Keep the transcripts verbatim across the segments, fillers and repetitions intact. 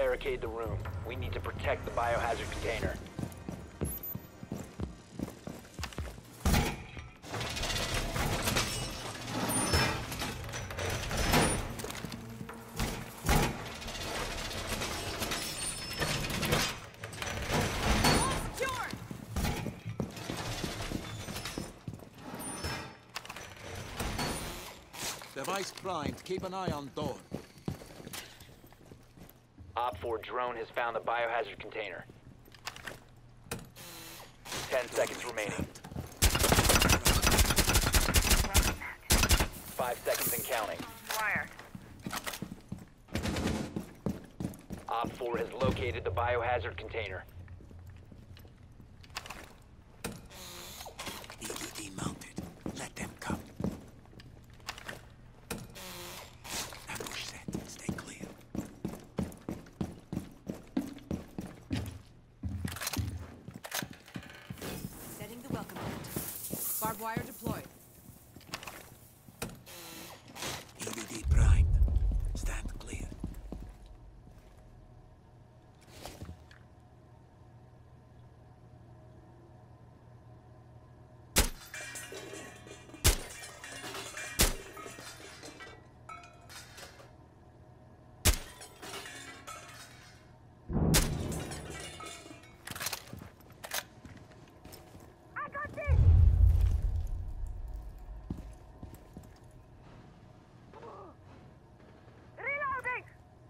barricade the room. We need to protect the biohazard container. Device primed. Keep an eye on door. Op four drone has found the biohazard container. Ten seconds remaining. Five seconds and counting. Wired. Op four has located the biohazard container. E U D mounted. Let them come. Ambush set. Stay clear. Setting the welcome mat. Barbed wire deployed. E U D primed. Stand clear. I got this! Reloading!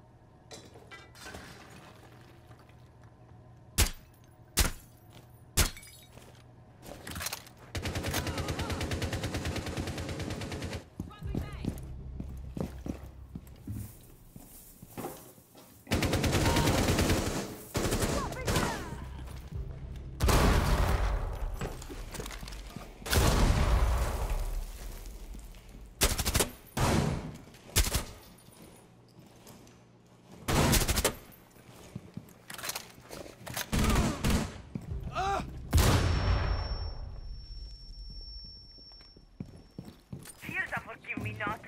Here's a forgive me not.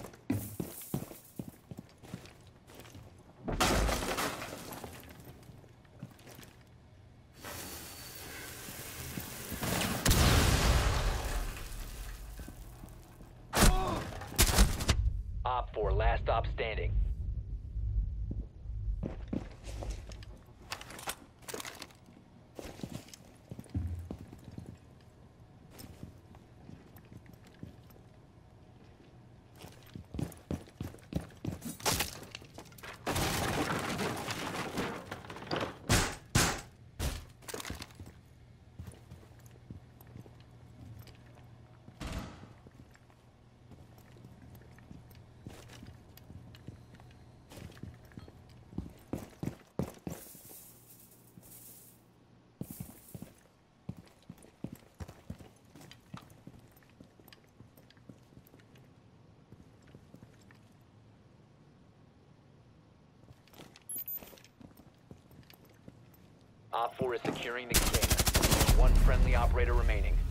Op four, last stop standing. Op four is securing the container. One friendly operator remaining.